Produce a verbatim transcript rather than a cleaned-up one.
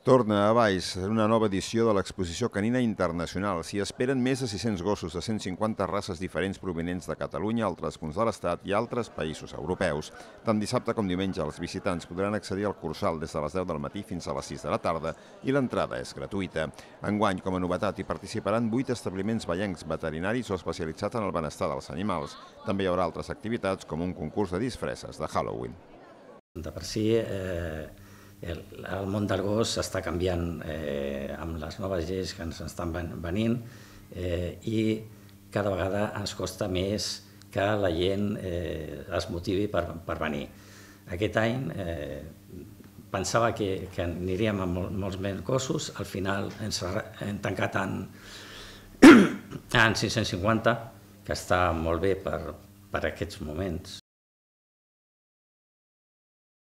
Torna a Valls una nova edició de l'Exposició Canina Internacional. S'hi esperen més de sis-cents gossos de cent cinquanta races diferents provenents de Catalunya, altres punts de l'Estat i altres països europeus. Tant dissabte com diumenge els visitants podran accedir al Cursal des de les deu del matí fins a les sis de la tarda i l'entrada és gratuïta. Enguany, com a novetat, hi participaran vuit establiments vallencs veterinaris o especialitzats en el benestar dels animals. També hi haurà altres activitats com un concurs de disfresses de Halloween. De per si, eh, el, el món del gos està canviant eh, amb les noves lleis que ens estan venint eh, i cada vegada ens costa més que la gent eh, es motivi per, per venir. Aquest any eh, pensava que, que aniríem amb mol, molts més gossos, al final ens hem tancat en, en cinc-cents cinquanta, que està molt bé per, per aquests moments.